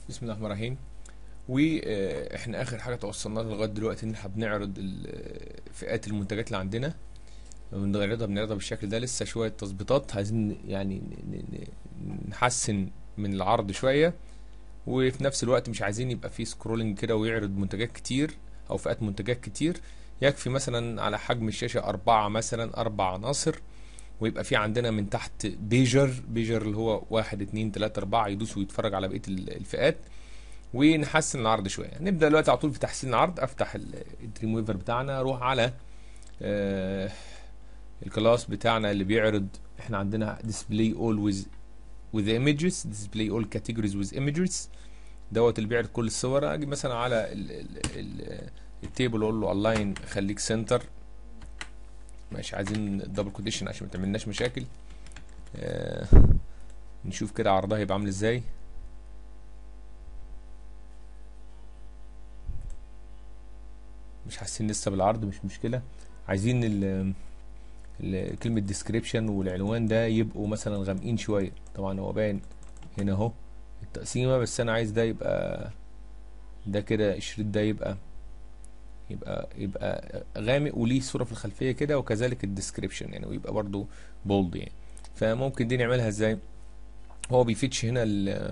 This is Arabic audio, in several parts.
بسم الله الرحمن الرحيم. واحنا اخر حاجه توصلنا لها لغايه دلوقتي ان احنا بنعرض فئات المنتجات اللي عندنا، بنعرضها بالشكل ده. لسه شويه تظبيطات عايزين يعني نحسن من العرض شويه، وفي نفس الوقت مش عايزين يبقى فيه سكرولنج كده ويعرض منتجات كتير او فئات منتجات كتير. يكفي مثلا على حجم الشاشه 4 مثلا 4 عناصر، ويبقى في عندنا من تحت بيجر اللي هو 1 2 3 4 يدوس ويتفرج على بقيه الفئات، ونحسن العرض شويه. نبدا دلوقتي على طول في تحسين العرض. افتح الدريم ويفر بتاعنا، اروح على آه الكلاس بتاعنا اللي بيعرض. احنا عندنا display all with images، display all categories with images دوت اللي بيعرض كل الصور. اجي مثلا على التيبل اقول له align خليك سنتر، مش عايزين دبل كونديشن عشان ما تعملناش مشاكل. نشوف كده عرضها يبقى عامل ازاي. مش حاسين لسه بالعرض، مش مشكله. عايزين كلمة ديسكريبشن والعنوان ده يبقوا مثلا غامقين شوية. طبعا هو باين هنا اهو التقسيمة، بس انا عايز ده يبقى ده كده، الشريط ده يبقى غامق وليه صورة في الخلفية كده، وكذلك الديسكريبشن يعني، ويبقى برضو بولد يعني. فممكن دي نعملها ازاي؟ هو بيفيتش هنا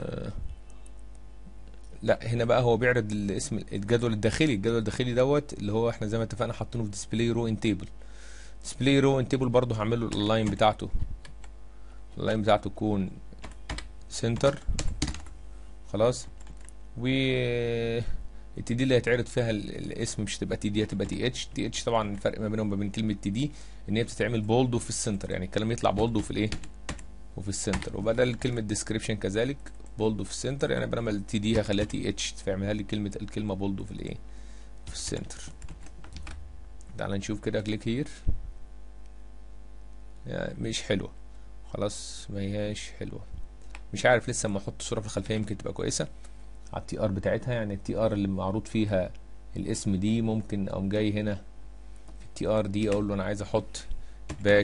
لا، هنا بقى هو بيعرض الاسم الجدول الداخلي. الجدول الداخلي دوت اللي هو احنا زي ما اتفقنا حاطينه في ديسبلاي رو ان تيبل. ديسبلاي رو ان تيبل برضه هعمل له اللاين بتاعته، اللاين بتاعته تكون سنتر خلاص. و التي دي اللي هيتعرض فيها الاسم مش تبقى تي دي، هتبقى تي اتش. تي اتش طبعا الفرق ما بينهم وبين كلمه تي دي ان هي بتتعمل بولد وفي السنتر، يعني الكلام يطلع بولد وفي الايه، وفي السنتر. وبدل كلمه ديسكريبشن كذلك بولد وفي السنتر، يعني بدل ما التي دي هخليها تي اتش فيعملها لي الكلمه بولد وفي الايه، في السنتر. تعال نشوف كده، كليك هير. يعني مش حلوه خلاص، ما هياش حلوه. مش عارف لسه، اما احط صوره في الخلفيه يمكن تبقى كويسه على التي ار بتاعتها. يعني التي ار اللي معروض فيها الاسم دي، ممكن اقوم جاي هنا في التي ار دي اقول له انا عايز احط باك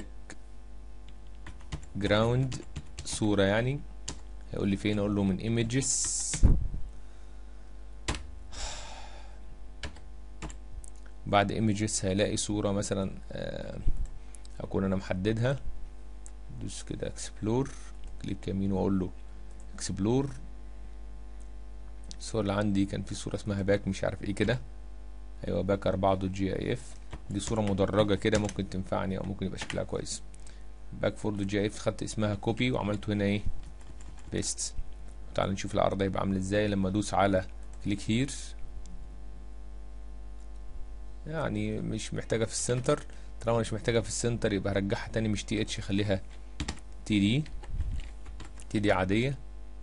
جراوند صوره يعني. هيقول لي فين؟ اقول له من ايمجز، بعد ايمجز هيلاقي صوره مثلا اكون انا محددها. دوس كده اكسبلور، كليك يمين واقول له اكسبلور. الصور اللي عندي كان في صوره اسمها باك مش عارف ايه كده، ايوه باك 4 دوت جي اي اف. دي صوره مدرجه كده ممكن تنفعني او ممكن يبقى شكلها كويس. باك 4 دوت جي اي اف خدت اسمها كوبي وعملته هنا ايه، بيست. تعال نشوف العرض هيبقى عامل ازاي لما ادوس على كليك هير. يعني مش محتاجه في السنتر. طالما مش محتاجه في السنتر يبقى هرجعها تاني، مش تي اتش، خليها تي دي. تي دي عاديه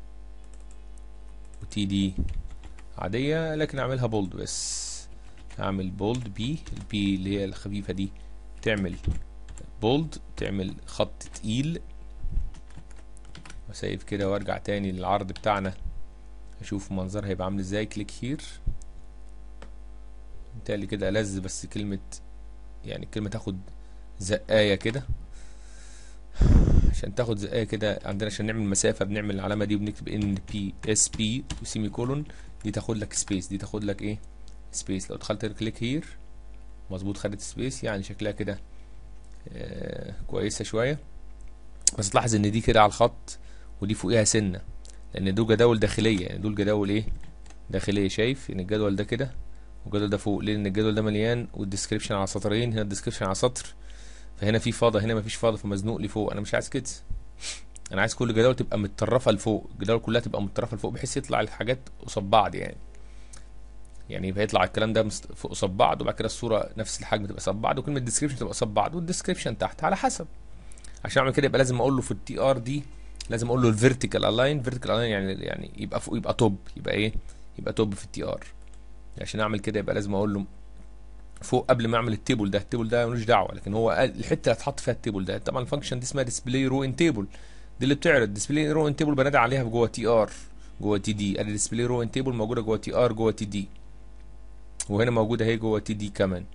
وتي دي عاديه، لكن اعملها بولد بس. اعمل بولد بي، البي اللي هي الخفيفه دي تعمل بولد، تعمل خط تقيل. وسيف كده وارجع تاني للعرض بتاعنا، اشوف منظرها هيبقى عامل ازاي. كليك هير. بالتالي كده ألذ، بس كلمة يعني الكلمة تاخد زقاية كده. عشان تاخد زقاية كده عندنا، عشان نعمل مسافة بنعمل العلامة دي وبنكتب ان بي اس بي وسيمي كولون. دي تاخد لك سبيس، دي تاخد لك ايه، سبيس. لو دخلت كليك هير مظبوط خدت سبيس، يعني شكلها كده كويسة شوية. بس تلاحظ ان دي كده على الخط ودي فوقيها سنة، لان دول جداول داخلية. يعني دول جداول ايه، داخلية. شايف ان الجدول ده كده والجدول ده فوق، لان الجدول ده مليان والديسكريبشن على سطرين، هنا الديسكريبشن على سطر، فهنا في فاضة هنا مفيش فاضة، فمزنوق لي فوق. انا مش عايز كده، انا عايز كل الجداول تبقى متطرفة لفوق، الجداول كلها تبقى متطرفة لفوق بحيث يطلع الحاجات قصاد بعض يعني. يعني يبقى يطلع الكلام ده فوق قصاد بعض، وبعد كده الصورة نفس الحجم تبقى قصاد بعض، وكلمة ديسكريبشن تبقى قصاد بعض، والديسكريبشن تحت على حسب. عشان اعمل كده يبقى لازم اقول له في التي ار دي، لازم اقول له الفيرتيكال الاين. فيرتيكال الاين يعني يبقى فوق، يبقى توب، يبقى ايه، يبقى توب في التي ار. عشان اعمل كده يبقى لازم اقول له فوق قبل ما اعمل التيبل ده. التيبل ده ملوش دعوه، لكن هو الحته اللي هتحط فيها التيبل ده. طبعا الفانكشن دي اسمها ديسبلاي رو ان تيبل، دي اللي بتعرض ديسبلاي رو ان تيبل، بنادي عليها جوه تي ار جوه تي دي. ادي ديسبلاي رو ان تيبل موجوده جوه تي ار جوه تي دي، وهنا موجوده اهي جوه تي دي كمان.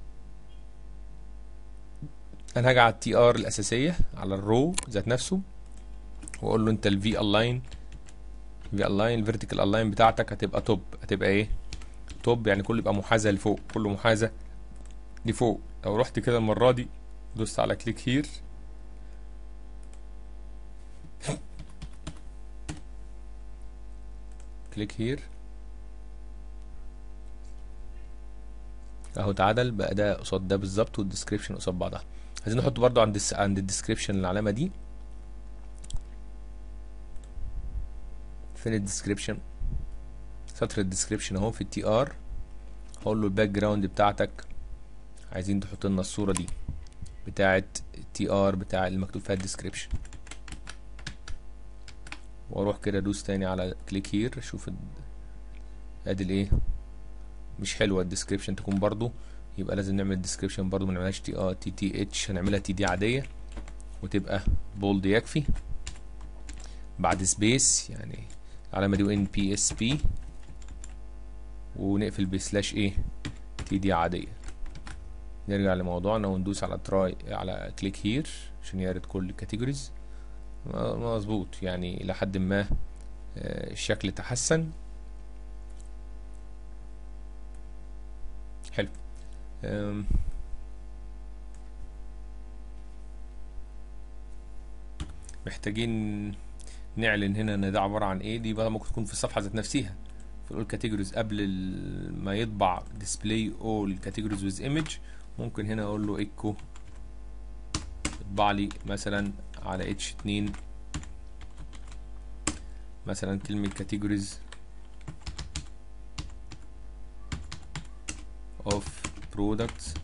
انا هاجي على التي ار الاساسيه على الرو ذات نفسه، واقول له انت الفي الاين في الاين الفيرتيكال الاين بتاعتك هتبقى توب، هتبقى ايه؟ توب يعني كله يبقى محاذاه لفوق، كله محاذاه لفوق. لو رحت كده المره دي دوست على كليك هير، كليك هير اهو اتعدل بقى ده قصاد ده بالظبط، والديسكريبشن قصاد بعضها. عايزين نحط برضو عند الديسكريبشن العلامه دي. فين الديسكريبشن؟ سطر الديسكريبشن اهو في التي ار. هقول له الباك جراوند بتاعتك عايزين تحط لنا الصوره دي بتاعه التي ار بتاع اللي مكتوب فيها الديسكريبشن، واروح كده ادوس تاني على كليك هير. اشوف ادي الايه، مش حلوه الديسكريبشن تكون برضو، يبقى لازم نعمل الديسكريبشن برضو ما نعملهاش تي اتش، هنعملها تي دي عاديه وتبقى بولد يكفي، بعد سبيس يعني العلامه دي وان بي اس بي، ونقفل بسلاش ايه تي دي عاديه. نرجع لموضوعنا وندوس على تراي على كليك هير عشان يعرض كل الكاتيجوريز. مظبوط يعني لحد ما الشكل تحسن. حلو. محتاجين نعلن هنا ان ده عباره عن ايه. دي بقى ممكن تكون في الصفحه ذات نفسها في الاول كاتيجوريز قبل ما يطبع ديسبلاي اول كاتيجوريز ويز ايمج. ممكن هنا اقول له ايكو اطبع لي مثلا على اتش 2 مثلا كلمه كاتيجوريز اوف برودكتس،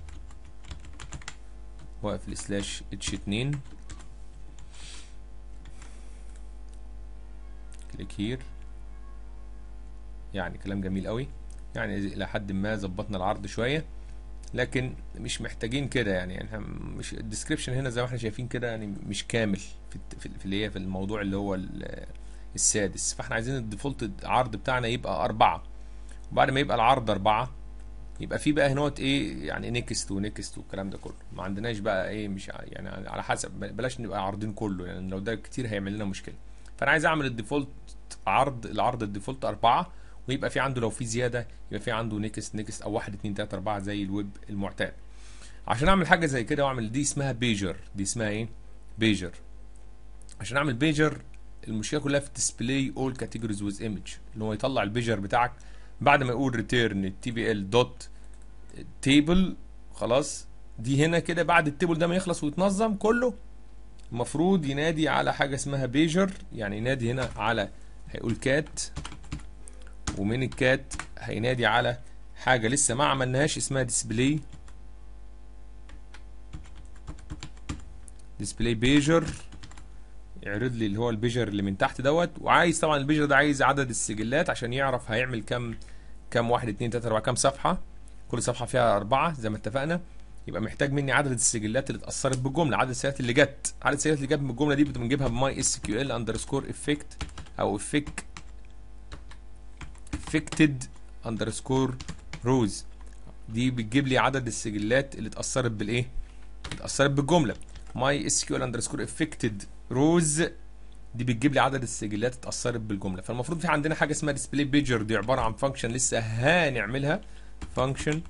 واقفل سلاش اتش 2 كليك هير. يعني كلام جميل قوي، يعني الى حد ما ظبطنا العرض شويه، لكن مش محتاجين كده. يعني احنا مش الديسكريبشن هنا زي ما احنا شايفين كده يعني مش كامل في اللي هي في الموضوع اللي هو السادس. فاحنا عايزين الديفولت عرض بتاعنا يبقى 4، وبعد ما يبقى العرض 4 يبقى في بقى هنوت ايه يعني نيكست ونيكست والكلام ده كله. ما عندناش بقى ايه مش يعني على حسب، بلاش نبقى عارضين كله يعني لو ده كتير هيعمل لنا مشكله. فانا عايز اعمل الديفولت العرض الديفولت 4، ويبقى في عنده لو في زياده يبقى في عنده نيكست او 1 2 3 4 زي الويب المعتاد. عشان اعمل حاجه زي كده واعمل دي اسمها بيجر. دي اسمها ايه؟ بيجر. عشان اعمل بيجر المشكله كلها في ديسبلاي اول كاتيجوريز ويز ايمج، اللي هو يطلع البيجر بتاعك بعد ما يقول ريتيرن تي بي ال دوت تيبل. خلاص دي هنا كده بعد التيبل ده ما يخلص ويتنظم كله المفروض ينادي على حاجه اسمها بيجر. يعني ينادي هنا على هيقول كات، ومن الكات هينادي على حاجه لسه ما عملناهاش اسمها ديسبلاي بيجر. يعرض لي اللي هو البيجر اللي من تحت دوت. وعايز طبعا البيجر ده عايز عدد السجلات عشان يعرف هيعمل كام 1 2 3 4 كام صفحه، كل صفحه فيها 4 زي ما اتفقنا. يبقى محتاج مني عدد السجلات اللي اتاثرت بالجمله، عدد السجلات اللي جت. عدد السجلات اللي جت من الجمله دي بنجيبها بماي اس كيو ال اندرسكور افكت او افكتد اندرسكور روز. دي بتجيب لي عدد السجلات اللي اتاثرت بالايه؟ اتاثرت بالجمله. ماي اس كيو ال اندرسكور افكتد روز دي بتجيب لي عدد السجلات اتاثرت بالجمله. فالمفروض في عندنا حاجه اسمها ديسبلاي بيجر، دي عباره عن فانكشن لسه هنعملها. فانكشن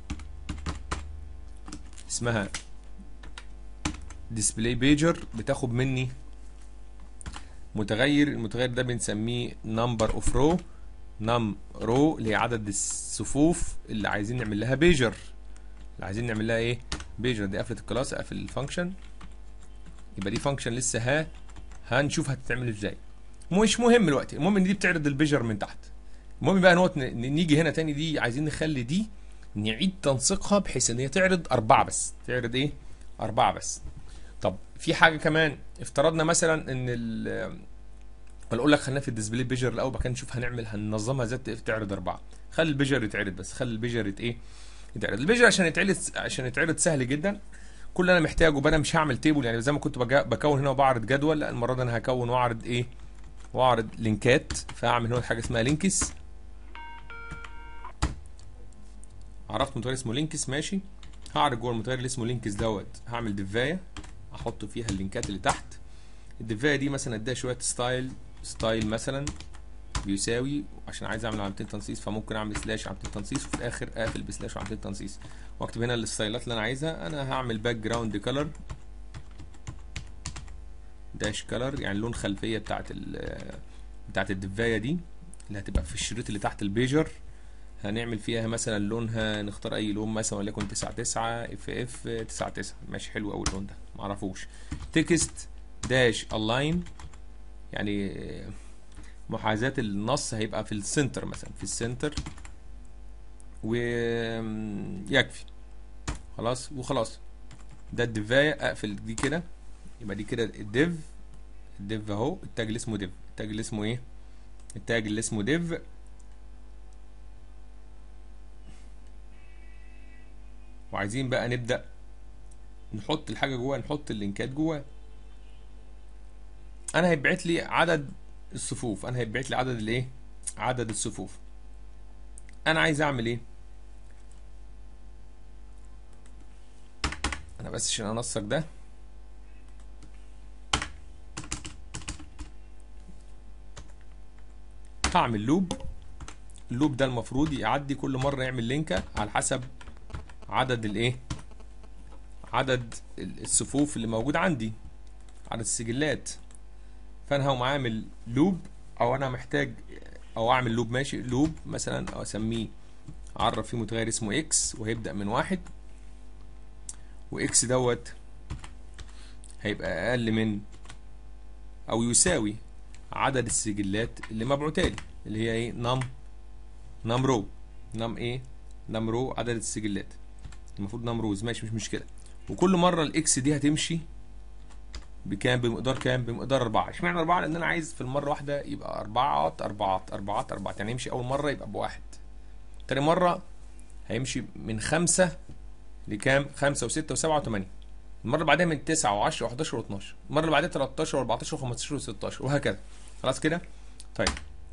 اسمها ديسبلاي بيجر بتاخد مني متغير. المتغير ده بنسميه نمبر اوف رو. نم رو اللي هي عدد الصفوف اللي عايزين نعمل لها بيجر، اللي عايزين نعمل لها ايه؟ بيجر. دي قفلت الكلاس، اقفل الفانكشن. يبقى دي فانكشن لسه هنشوف هتتعمل ازاي، مش مهم دلوقتي. المهم ان دي بتعرض البيجر من تحت. المهم بقى نوت نيجي هنا تاني، دي عايزين نخلي دي نعيد تنسيقها بحيث ان هي تعرض 4 بس. تعرض ايه؟ 4 بس. طب في حاجه كمان، افترضنا مثلا ان اقول لك خلينا في الديسبلاي بيجر الاول، بعد كده نشوف هننظمها ازاي تعرض 4. خلي البيجر يتعرض بس، خلي البيجر ايه؟ يتعرض. البيجر عشان يتعرض سهل جدا. كل اللي انا محتاجه بقى، انا مش هعمل تيبل يعني زي ما كنت بكون هنا وبعرض جدول. لا المره دي انا هكون واعرض ايه؟ واعرض لينكات. فاعمل هنا حاجه اسمها لينكس. عرفت متغير اسمه لينكس ماشي. هعرض جوه المتغير اللي اسمه لينكس دوت، هعمل ديفايه احط فيها اللينكات اللي تحت. الديفايه دي مثلا اديها شويه ستايل مثلا بيساوي، عشان عايز اعمل علامتين تنصيص فممكن اعمل سلاش علامتين تنصيص وفي الاخر اقفل بسلاش وعلامتين تنصيص، واكتب هنا الستايلات اللي انا عايزها. انا هعمل باك جراوند كلر داش كلر، يعني لون خلفيه بتاعت الدفايه دي اللي هتبقى في الشريط اللي تحت البيجر. هنعمل فيها مثلا لونها، نختار اي لون مثلا وليكن 99 اف 99. ماشي، حلو قوي اللون ده، معرفوش. تكست داش الاين، يعني محاذاة النص هيبقى في السنتر مثلا، في السنتر، ويكفي خلاص. وخلاص ده الدفاية. اقفل دي كده، يبقى دي كده الديف اهو. التاج اللي اسمه ديف، التاج اللي اسمه ايه؟ التاج اللي اسمه ديف. وعايزين بقى نبدأ نحط الحاجة جواه، نحط اللينكات جواه. انا هيبعت لي عدد الصفوف، انا هيبعت لي عدد الايه؟ عدد الصفوف. انا عايز اعمل ايه؟ انا بس عشان انسق ده هعمل لوب. اللوب ده المفروض يعدي كل مرة يعمل لينكة على حسب عدد الايه؟ عدد الصفوف اللي موجود عندي، عدد السجلات. فانا هقوم عامل لوب، او انا محتاج او اعمل لوب. ماشي، لوب مثلا او اسميه، اعرف فيه متغير اسمه اكس وهيبدأ من 1، واكس دوت هيبقى اقل من او يساوي عدد السجلات اللي مبعوتالي، اللي هي ايه؟ نم رو. نم ايه؟ نم رو، عدد السجلات. المفروض نم روز. ماشي، مش مشكله. وكل مره الاكس دي هتمشي بكام؟ بمقدار كام؟ بمقدار 4. اشمعنى 4؟ لان انا عايز في المره واحده يبقى 4 4 4 4، يعني يمشي اول مره يبقى بواحد، تاني مره هيمشي من 5 لكام؟ 5 و6 و7 و8، المره اللي بعدها من 9 و10 و11 و12، المره اللي بعدها 13 و14 و15 و16، وهكذا. خلاص كده؟ طيب،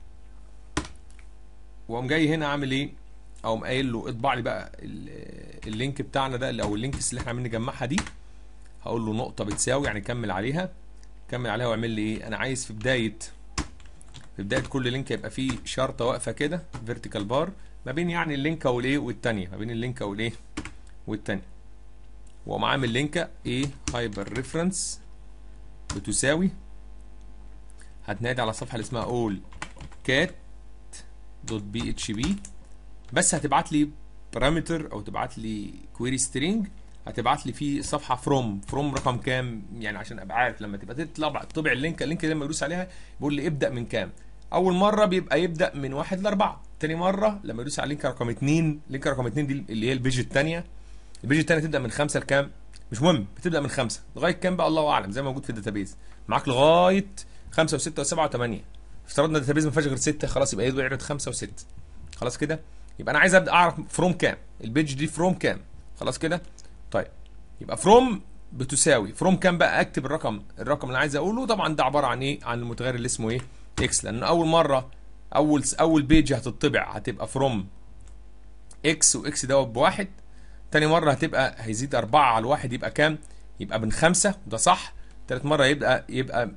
واقوم جاي هنا عامل ايه؟ اقوم قايل له اطبع لي بقى اللينك بتاعنا ده، او اللينكس اللي احنا عاملين نجمعها دي. هقول له نقطه بتساوي، يعني كمل عليها، كمل عليها واعمل لي ايه؟ انا عايز في بدايه كل لينك يبقى فيه شرطه واقفه كده، فيرتيكال بار، ما بين يعني اللينكه والايه والثانيه، ما بين اللينكه والايه والثانيه. واقوم عامل لينكه ايه؟ هايبر ريفرنس بتساوي، هتنادي على الصفحه اللي اسمها اول كات دوت بي اتش بي، بس هتبعت لي بارامتر او تبعت لي كويري سترينج، هتبعت لي فيه صفحه فروم رقم كام، يعني عشان ابقى عارف لما تبقى طبع اللينك اللي لما يدوس عليها بيقول لي ابدا من كام. اول مره بيبقى يبدا من 1 ل 4، تاني مره لما يدوس على اللينك رقم 2، لينك رقم 2 دي اللي هي البيج الثانيه، البيج الثانيه تبدا من 5 لكام؟ مش مهم، بتبدا من 5 لغايه كام بقى؟ الله اعلم، زي ما موجود في الداتابيز معاك لغايه 5 و6 و7 و8. افترضنا الداتابيز ما فيهاش غير 6، خلاص يبقى يعرض 5 و6. خلاص كده؟ يبقى انا عايز ابدا اعرف فروم كام، البيج دي فروم كام. خلاص كده؟ طيب، يبقى فروم بتساوي فروم كام بقى؟ اكتب الرقم اللي انا عايز اقوله. طبعا ده عباره عن ايه؟ عن المتغير اللي اسمه ايه؟ اكس، لان اول مره اول بيج هتطبع هتبقى فروم اكس، واكس دوت بواحد. تاني مره هيزيد 4 على الواحد يبقى كام؟ يبقى من 5، وده صح. تالت مره يبقى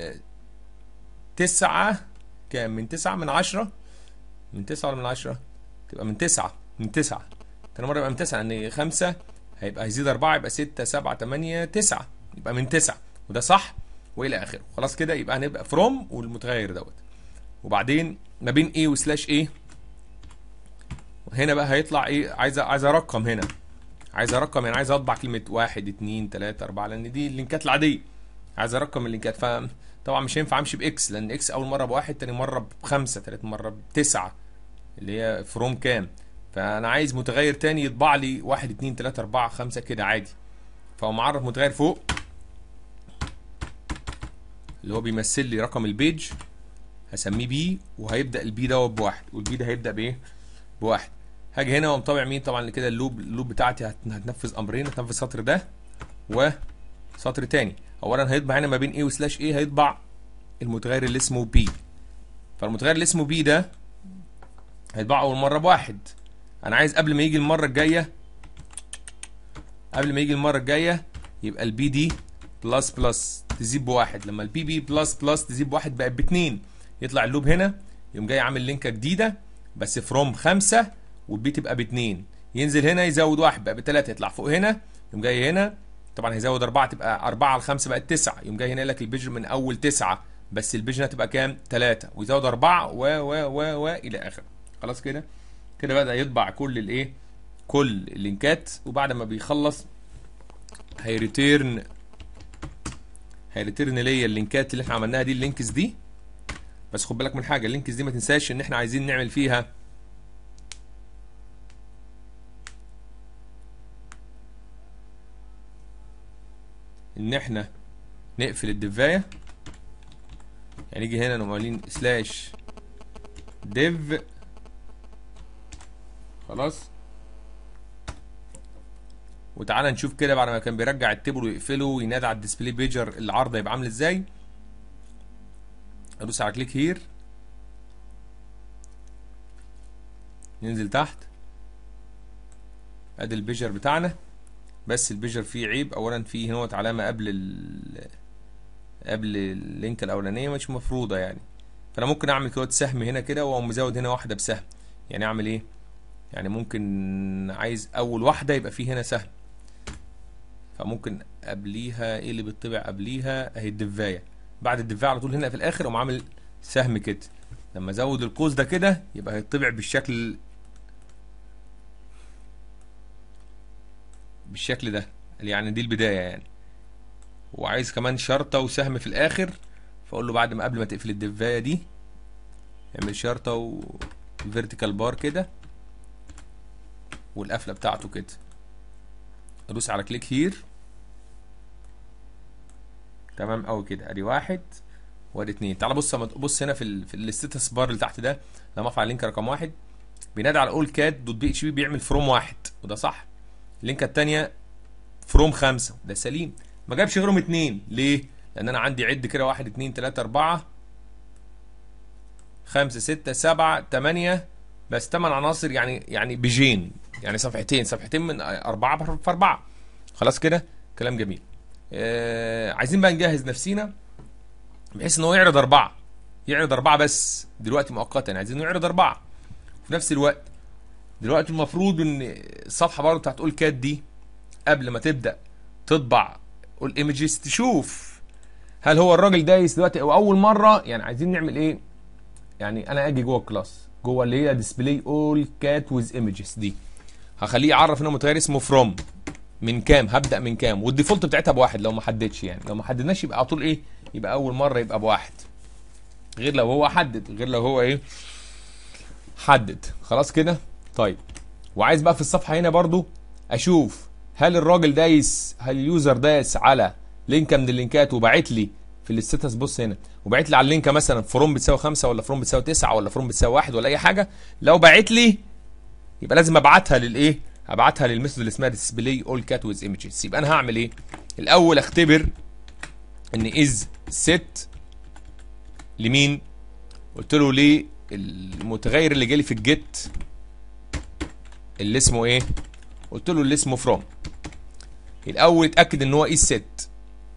9 كام؟ من 9 من 10، من 9 ولا من 10؟ تبقى من 9، من 9. تاني مره يبقى من 9، لان 5 هيزيد 4 يبقى 6 7 8 9، يبقى من 9، وده صح، والى اخره. خلاص كده؟ يبقى هنبقى فروم والمتغير دوت، وبعدين ما بين ايه وسلاش ايه. هنا بقى هيطلع ايه؟ عايز ارقم هنا، عايز ارقم، يعني عايز اطبع كلمه 1 2 3 4، لان دي اللينكات العاديه. عايز ارقم اللينكات، فطبعا مش هينفع امشي باكس، لان اكس اول مره بواحد، تاني مره ب5، تالت مره ب9، اللي هي فروم كام. فانا عايز متغير تاني يطبع لي 1 2 3 4 5 كده عادي. فاقوم معرف متغير فوق اللي هو بيمثل لي رقم البيج، هسميه بي، وهيبدا البي دوت بواحد، والبي ده هيبدا بايه؟ بواحد. هاجي هنا واقوم طابع مين؟ طبعا كده اللوب بتاعتي هتنفذ امرين، هتنفذ سطر ده وسطر تاني. اولا هيطبع هنا ما بين ايه وسلاش ايه، هيطبع المتغير اللي اسمه بي. فالمتغير اللي اسمه بي ده هيطبع اول مره بواحد. انا عايز قبل ما يجي المره الجايه يبقى البي دي بلس بلس تزيد بواحد. لما البي بي بلس بلس تزيد بواحد بقت باتنين، يطلع اللوب هنا يقوم جاي عامل لينكه جديده بس فروم 5 والبي تبقى ب2، ينزل هنا يزود 1 بقى ب3، يطلع فوق هنا يقوم جاي هنا طبعا هيزود 4 تبقى 4 على 5 بقت 9، يقوم جاي هنا يقول لك البيج من اول 9 بس البيج هتبقى كام؟ 3 ويزود 4 و الى اخره. خلاص كده بدأ يطبع كل الايه؟ كل اللينكات، وبعد ما بيخلص هيريتيرن ليا اللينكات اللي احنا عملناها دي، اللينكس دي. بس خد بالك من حاجه، اللينكس دي ما تنساش ان احنا عايزين نعمل فيها ان احنا نقفل الديفايه، يعني نيجي هنا نقوم قايلين سلاش ديف. خلاص، وتعالى نشوف كده بعد ما كان بيرجع التيبل ويقفله وينادي على الديسبلاي بيجر العرض هيبقى عامل ازاي. ادوس على كليك هير، ننزل تحت، ادي البيجر بتاعنا. بس البيجر فيه عيب، اولا فيه هنا علامه قبل اللينك الاولانيه مش مفروضه يعني، فانا ممكن اعمل كده سهم هنا كده واقوم مزود هنا واحده بسهم. يعني اعمل ايه؟ يعني ممكن عايز اول واحده يبقى فيه هنا سهم، فممكن قبليها ايه اللي بيطبع قبليها؟ اهي الدفايه، بعد الدفايه على طول هنا في الاخر اقوم عامل سهم كده. لما ازود القوس ده كده يبقى هيطبع بالشكل ده، يعني دي البدايه يعني. وعايز كمان شرطه وسهم في الاخر، فاقول له بعد ما قبل ما تقفل الدفايه دي اعمل شرطه وفيرتيكال بار كده والقفله بتاعته كده. ادوس على كليك هير، تمام قوي كده. ادي واحد وادي اتنين. تعال بص هنا في الستاتس بار اللي تحت ده، لما ارفع اللينك رقم 1 بينادي على اول كات دوت بي اتش بي بيعمل فروم 1، وده صح. اللينكه الثانيه فروم 5، ده سليم. ما جابش غيرهم 2 ليه؟ لان انا عندي عد كده 1 2 3 4 5 6 7 8، بس 8 عناصر يعني بيجين، يعني صفحتين من 4 في 4. خلاص كده كلام جميل. عايزين بقى نجهز نفسينا بحيث ان هو يعرض 4 بس دلوقتي مؤقتا، يعني عايزين نعرض 4 في نفس الوقت. دلوقتي المفروض ان الصفحه برضه بتاعت اول كات دي قبل ما تبدا تطبع اول ايمجز تشوف هل هو الراجل دايس دلوقتي او اول مره. يعني عايزين نعمل ايه؟ يعني انا اجي جوه الكلاس، جوه اللي هي ديسبلاي اول كات ويز ايمجز دي، هخليه يعرف ان هو متغير اسمه فروم من كام، هبدا من كام، والديفولت بتاعتها بواحد لو ما حددش. يعني لو ما حددناش يبقى على طول ايه؟ يبقى اول مره يبقى بواحد، غير لو هو حدد، غير لو هو ايه حدد. خلاص كده طيب. وعايز بقى في الصفحه هنا برضو اشوف هل الراجل دايس، هل اليوزر دايس على لينكه من اللينكات وبعت لي في الستاتس. بص هنا وبعت لي على اللينكه مثلا فروم بتساوي 5 ولا فروم بتساوي 9 ولا فروم بتساوي 1 ولا اي حاجه. لو بعت لي يبقى لازم ابعتها للايه؟ ابعتها للميثود اللي اسمها ديسبلاي اول كات ويز ايمجز. يبقى انا هعمل ايه؟ الاول اختبر ان از ست لمين؟ قلت له ليه المتغير اللي جالي في الجيت اللي اسمه ايه؟ قلت له اللي اسمه فروم. الاول اتاكد ان هو از ست.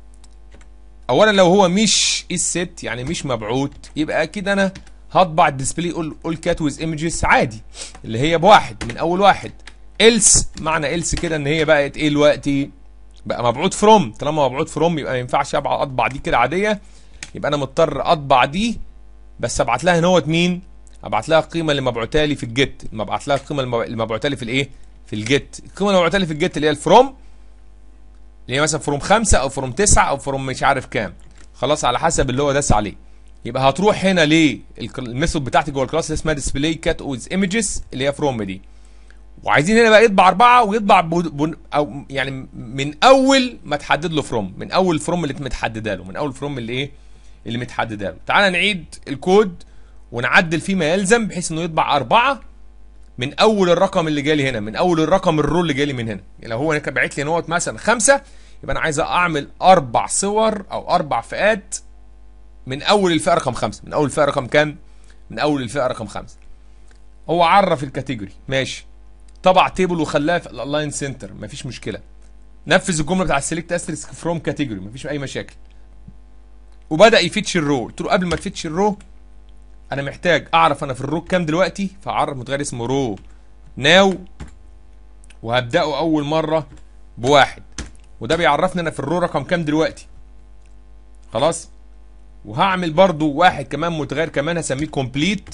اولا لو هو مش از ست يعني مش مبعوث، يبقى اكيد انا هطبع الديسبلاي اول كات ويز ايمجز عادي اللي هي بواحد من اول واحد. إلس معنى إلس كده ان هي بقت ايه دلوقتي؟ بقى مبعوث فروم. طالما مبعوث فروم يبقى ما ينفعش اطبع دي كده عاديه، يبقى انا مضطر اطبع دي بس ابعت لها هنا مين؟ ابعت لها القيمه اللي مبعوثه لي في الجيت. ما ابعت لها القيمه اللي مبعوثه لي في الايه؟ في الجيت. القيمه اللي مبعوثه لي في الجيت اللي هي الفروم، اللي هي مثلا فروم 5 او فروم 9 او فروم مش عارف كام، خلاص على حسب اللي هو داس عليه. يبقى هتروح هنا للميثود بتاعتي جوه الكلاس اللي اسمها ديسبلاي كات ويز ايمجز اللي هي فروم دي، وعايزين هنا بقى يطبع 4 ويطبع او يعني من اول ما تحدد له فروم، من اول الفروم اللي متحدده له، من اول الفروم اللي ايه؟ اللي متحدده له. تعالى نعيد الكود ونعدل فيه ما يلزم بحيث انه يطبع 4 من اول الرقم اللي جالي هنا، من اول الرقم الرول اللي جالي من هنا. يعني لو هو هنا باعت لي نوت مثلا 5، يبقى انا عايز اعمل 4 صور او 4 فئات من اول الفئه رقم 5. من اول الفئه رقم كام؟ من اول الفئه رقم 5. هو عرف الكاتيجوري ماشي، طبع تيبل وخلاه في الالاين سنتر مفيش مشكله. نفذ الجمله بتاع السيلكت استريسك فروم كاتيجوري مفيش اي مشاكل. وبدا يفتش الرو. قلت له قبل ما تفتش الرو انا محتاج اعرف انا في الرو كام دلوقتي، فاعرف متغير اسمه رو ناو، وهبداه اول مره بواحد، وده بيعرفني انا في الرو رقم كام دلوقتي. خلاص. وهعمل برضو واحد كمان متغير كمان هسميه كومبليت،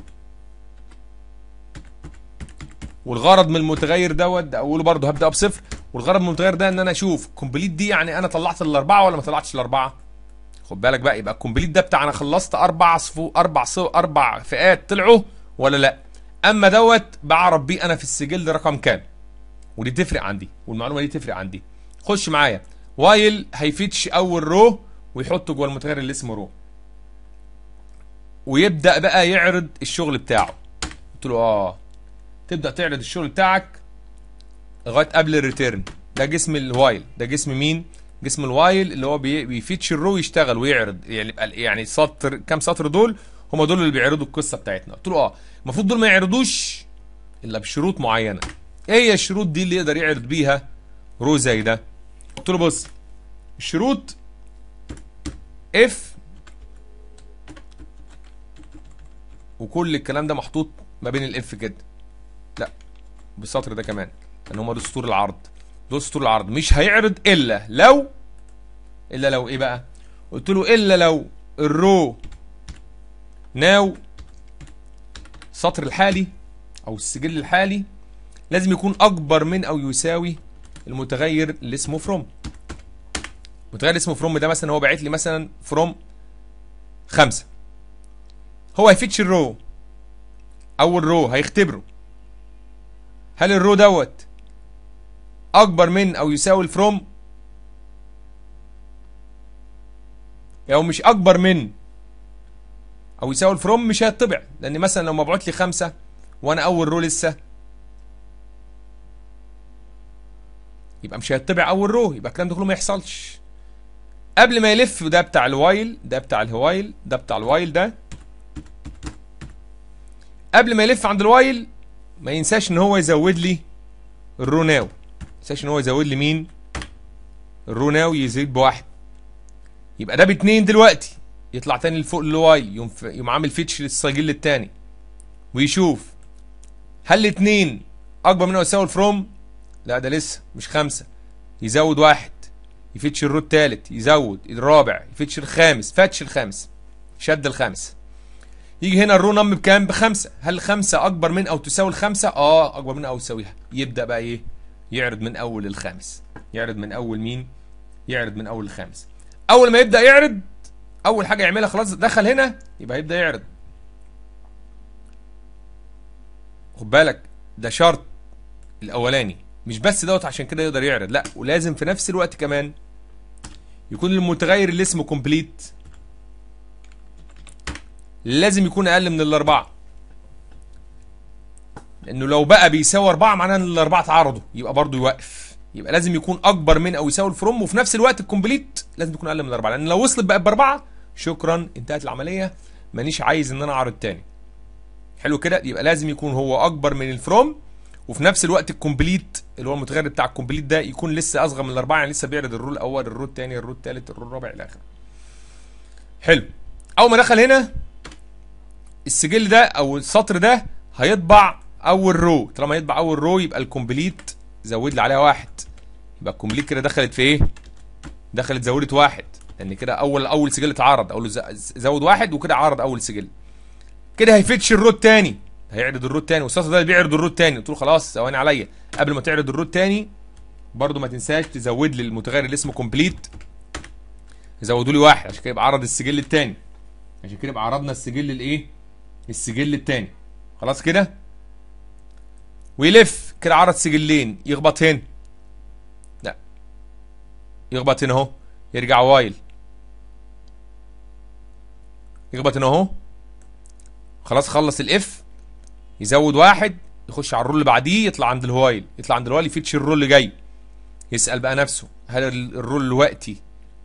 والغرض من المتغير دوت اقوله برضو هبدا بصفر، والغرض من المتغير ده ان انا اشوف كومبليت دي يعني انا طلعت الاربعه ولا ما طلعتش الاربعه. خد بالك بقى، يبقى الكومبليت ده بتاع انا خلصت اربع فئات طلعوا ولا لا. اما دوت بعرف بيه انا في السجل رقم كام، ودي تفرق عندي، والمعلومه دي تفرق عندي. خش معايا. وايل هيفيتش اول رو ويحطه جوه المتغير اللي اسمه رو، ويبدا بقى يعرض الشغل بتاعه. قلت له تبدا تعرض الشغل بتاعك لغايه قبل الريتيرن. ده جسم الوايل، ده جسم مين؟ جسم الوايل اللي هو بيفيتش الرو يشتغل ويعرض، يعني سطر كام سطر دول هم دول اللي بيعرضوا القصه بتاعتنا. قلت له المفروض دول ما يعرضوش الا بشروط معينه. ايه هي الشروط دي اللي يقدر يعرض بيها رو زي ده؟ قلت له بص، الشروط اف، وكل الكلام ده محطوط ما بين الاف كده، لا بالسطر ده كمان، لان هم دول سطور العرض، دول سطور العرض. مش هيعرض الا لو ايه بقى؟ قلت له الا لو الرو ناو السطر الحالي او السجل الحالي لازم يكون اكبر من او يساوي المتغير اللي اسمه فروم. المتغير اللي اسمه فروم ده مثلا هو باعت لي مثلا فروم 5، هو هيفتش الرو، اول رو هيختبره هل الرو دوت اكبر من او يساوي الفروم. لو مش اكبر من او يساوي الفروم مش هيطبع، لان مثلا لو مبعوت لي 5 وانا اول رو لسه، يبقى مش هيطبع اول رو، يبقى الكلام ده كله ما يحصلش. قبل ما يلف، ده بتاع الوايل، ده بتاع الهوايل، ده بتاع الوايل ده، قبل ما يلف عند الوايل ما ينساش ان هو يزود لي الرو ناو. ما ينساش ان هو يزود لي مين؟ الرو ناو، يزيد بواحد. يبقى ده باتنين دلوقتي، يطلع تاني لفوق الوايل، يقوم عامل فيتش للسجل التاني ويشوف هل الاتنين اكبر من او يساوي الفروم. لا ده لسه مش 5، يزود واحد، يفتش الرو التالت، يزود الرابع، يفتش الخامس، فتش الخامس، شد الخامس. يجي هنا الرو نم بكام؟ ب5. هل 5 اكبر من او تساوي ال5؟ اكبر من او تساويها. يبدا بقى ايه؟ يعرض من اول الخامس. يعرض من اول مين؟ يعرض من اول الخامس. اول ما يبدا يعرض، اول حاجه يعملها خلاص دخل هنا، يبقى يبدا يعرض. خد بالك ده شرط الاولاني، مش بس دوت عشان كده يقدر يعرض، لا، ولازم في نفس الوقت كمان يكون المتغير اللي اسمه كومبليت لازم يكون اقل من الاربعه، لانه لو بقى بيساوي 4 معناه ان الاربعه تعارضوا، يبقى برضه يوقف. يبقى لازم يكون اكبر من او يساوي الفروم، وفي نفس الوقت الكومبليت لازم يكون اقل من الاربعه، لان لو وصلت بقت باربعه شكرا انتهت العمليه، مانيش عايز ان انا اعرض تاني. حلو كده. يبقى لازم يكون هو اكبر من الفروم، وفي نفس الوقت الكومبليت اللي هو المتغير بتاع الكومبليت ده يكون لسه اصغر من الاربعه، يعني لسه بيعرض الرو الاول، الرو الثاني، الرو الثالث، الرو الرابع الى اخره. حلو. اول ما دخل هنا السجل ده او السطر ده هيطبع اول رو، طالما يطبع اول رو يبقى الكومبليت زود لي عليها واحد، يبقى الكومبليت كده دخلت في ايه؟ دخلت زودت واحد، لان كده اول سجل اتعرض، اقول له زود واحد وكده عرض اول سجل. كده هيفتش الرو الثاني، هيعرض الرو الثاني، والسطر ده بيعرض الرو الثاني. قلت له خلاص ثواني عليا، قبل ما تعرض الرو الثاني برضو ما تنساش تزود لي المتغير اللي اسمه كومبليت، زودوا لي واحد عشان كده يبقى عرض السجل الثاني، عشان كده يبقى عرضنا السجل الايه؟ السجل الثاني. خلاص كده. ويلف كده عرض سجلين، يخبط هنا، لا يخبط هنا اهو، يرجع وايل، يخبط هنا اهو، خلاص خلص الاف، يزود واحد، يخش على الرول اللي بعديه، يطلع عند الوايل، يطلع عند الوايل يفتش الرول اللي جاي، يسأل بقى نفسه هل الرول دلوقتي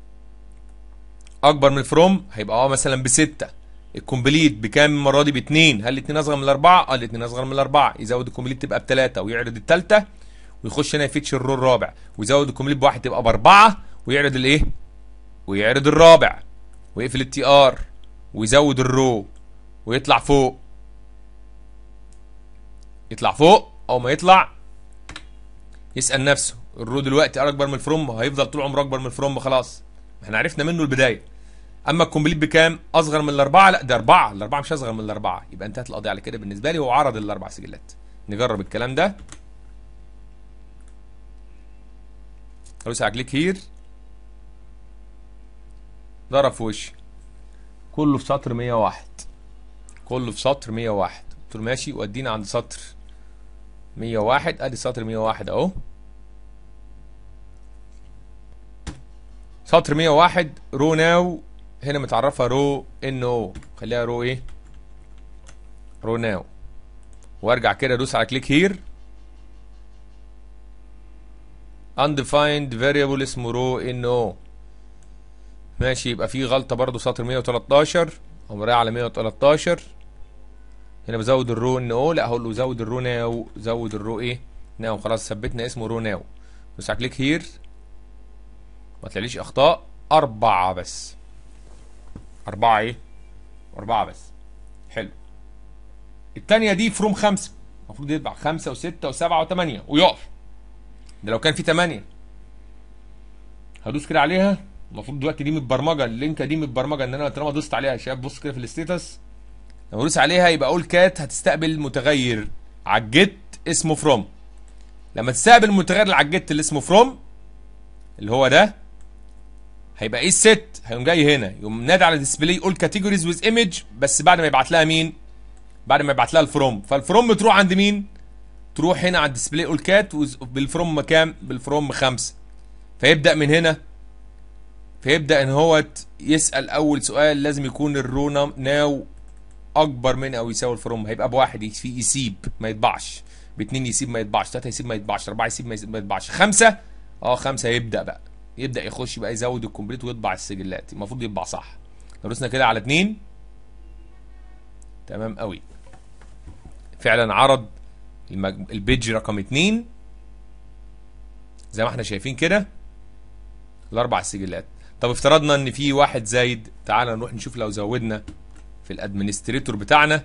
اكبر من الفروم؟ هيبقى مثلا ب6. الكومبليت بكام المره دي؟ ب2. هل الاثنين اصغر من الاربعه؟ الاثنين اصغر من الاربعه. يزود الكومبليت تبقى ب3 ويعرض الثالثه، ويخش هنا يفتش الرول الرابع، ويزود الكومبليت بواحد تبقى ب4 ويعرض الايه؟ ويعرض الرابع، ويقفل التي ار، ويزود الرو، ويطلع فوق، يطلع فوق. او ما يطلع يسال نفسه الرو دلوقتي اكبر من الفروم، هيفضل طول عمره اكبر من الفروم، خلاص احنا عرفنا منه البدايه. اما الكومبليت بكام؟ اصغر من الاربعه؟ لا ده 4، الاربعه مش اصغر من الاربعه، يبقى انتهت القضيه على كده بالنسبه لي. هو عرض الاربع سجلات. نجرب الكلام ده. ادوس على كليك هير، ضرب في وشي كله في سطر 101، كله في سطر 101. قلت له ماشي، ودينا عند سطر 101. ادي سطر 101 اهو، سطر 101 رو ناو. هنا متعرفه رو ان او، خليها رو ايه؟ رو ناو. وارجع كده ادوس على كليك هير، undefined variable اسمه رو ان او. ماشي، يبقى في غلطه برضو سطر 113. اقوم رايح على 113. هنا بزود الرو ان او، لا هقول له زود الرو ناو، زود الرو ايه؟ ناو. خلاص ثبتنا اسمه رو ناو. دوس على كليك هير، ما طلعليش اخطاء. 4 بس، 4 ايه؟ 4 بس. حلو. الثانيه دي فروم 5، المفروض يطبع 5 و6 و7 و8 ويقف. ده لو كان في 8. هدوس كده عليها، المفروض دلوقتي دي متبرمجه، اللينكه دي متبرمجه ان انا طالما دوست عليها يا شباب، بص كده في الستيتس، لما ادوس عليها يبقى اقول كات هتستقبل متغير على الجيت اسمه فروم. لما تستقبل المتغير اللي على الجيت اللي اسمه فروم اللي هو ده، هيبقى ايه الست؟ هيقوم جاي هنا يقوم نادي على ديسبلاي يقول كاتيجوريز ويز ايمج، بس بعد ما يبعت لها مين؟ بعد ما يبعت لها الفروم. فالفروم تروح عند مين؟ تروح هنا على الديسبلاي يقول كات بالفروم كام؟ بالفروم 5. فيبدا من هنا، فيبدا ان هو يسال اول سؤال، لازم يكون الرو ناو اكبر من او يساوي الفروم. هيبقى بواحد يسيب ما يطبعش، باتنين يسيب ما يطبعش، 3 يسيب ما يطبعش، 4 يسيب ما يطبعش، 5 5 يبدا بقى، يبدا يخش بقى يزود الكومبليت ويطبع السجلات. المفروض يطبع صح. لو دوسنا كده على 2 تمام قوي، فعلا عرض البيج رقم 2 زي ما احنا شايفين كده الاربع سجلات. طب افترضنا ان في واحد زايد، تعال نروح نشوف لو زودنا في الادمنستريتور بتاعنا.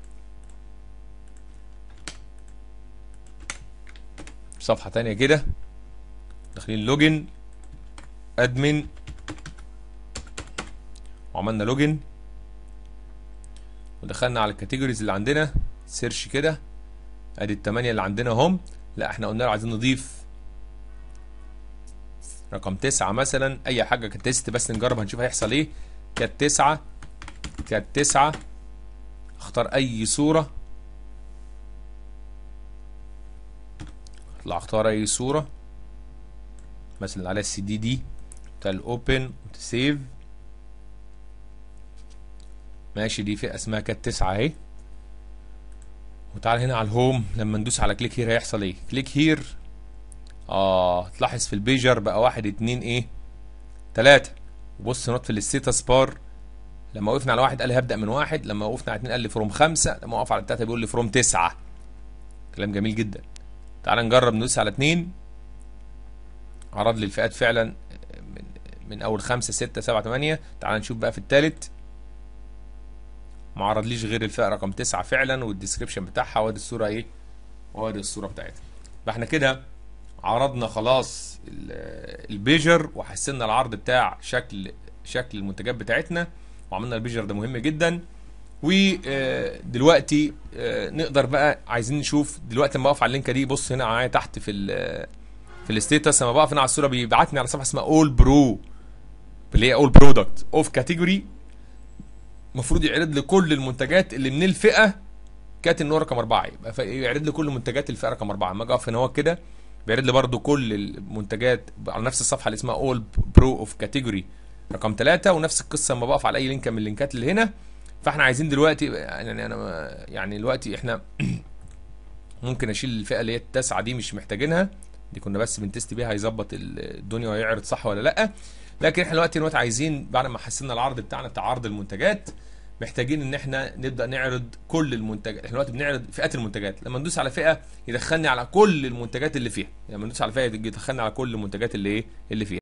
صفحة تانية كده، داخلين لوجن ادمن وعملنا لوجن ودخلنا على الكاتيجوريز اللي عندنا، سيرش كده، ادي ال8 اللي عندنا هم. لا احنا قلنا له عايزين نضيف رقم 9 مثلا، اي حاجه كتست بس نجرب هنشوف هيحصل ايه. كانت 9 كانت 9. اختار اي صوره، اطلع اختار اي صوره مثلا على السي دي دي بتاع الاوبن وتسيف. ماشي، دي فئه اسمها كانت 9 اهي. وتعال هنا على الهوم، لما ندوس على كليك هير هيحصل ايه؟ كليك هير تلاحظ في البيجر بقى 1 2 ايه 3. وبص نوت في الستاتس بار، لما وقفنا على 1 قال لي هبدا من 1، لما وقفنا على 2 قال لي فروم 5، لما وقف على 3 بيقول لي فروم 9. كلام جميل جدا. تعال نجرب ندوس على 2، عرض لي الفئات فعلا من اول 5 6 7 8. تعال نشوف بقى في الثالث، ما عرضليش غير الفئه رقم 9 فعلا، والديسكربشن بتاعها، وادي الصوره ايه، وادي الصوره بتاعتها. فاحنا كده عرضنا خلاص البيجر، وحسنا العرض بتاع شكل المنتجات بتاعتنا، وعملنا البيجر ده مهم جدا. ودلوقتي نقدر بقى عايزين نشوف دلوقتي لما اقف على اللينكه دي. بص هنا معايا تحت في الستيتس، لما بقف هنا على الصوره بيبعتني على صفحه اسمها اول برو، اللي هي اول برودكت اوف كاتيجوري. المفروض يعرض لي كل المنتجات اللي من الفئه كانت النوع رقم 4، يبقى يعرض لي كل منتجات الفئه رقم 4. لما اجي اقف هنا هو كده بيعرض لي برده كل المنتجات على نفس الصفحه اللي اسمها اول برو اوف كاتيجوري رقم 3. ونفس القصه لما بقف على اي لينك من اللينكات اللي هنا. فاحنا عايزين دلوقتي يعني دلوقتي احنا ممكن اشيل الفئه اللي هي التاسعه دي، مش محتاجينها، دي كنا بس بنتست بيها هيظبط الدنيا ويعرض صح ولا لا. لكن احنا دلوقتي عايزين بعد ما حسنا العرض بتاعنا بتاع عرض المنتجات، محتاجين ان احنا نبدا نعرض كل المنتجات. احنا دلوقتي بنعرض فئات المنتجات، لما ندوس على فئه يدخلني على كل المنتجات اللي فيها، لما ندوس على فئه يدخلني على كل المنتجات اللي فيها.